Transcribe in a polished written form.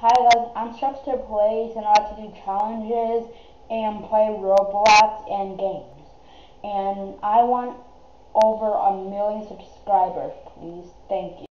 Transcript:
Hi guys, I'm sharksterplayz and I like to do challenges and play Roblox and games. And I want over 1 million subscribers, please. Thank you.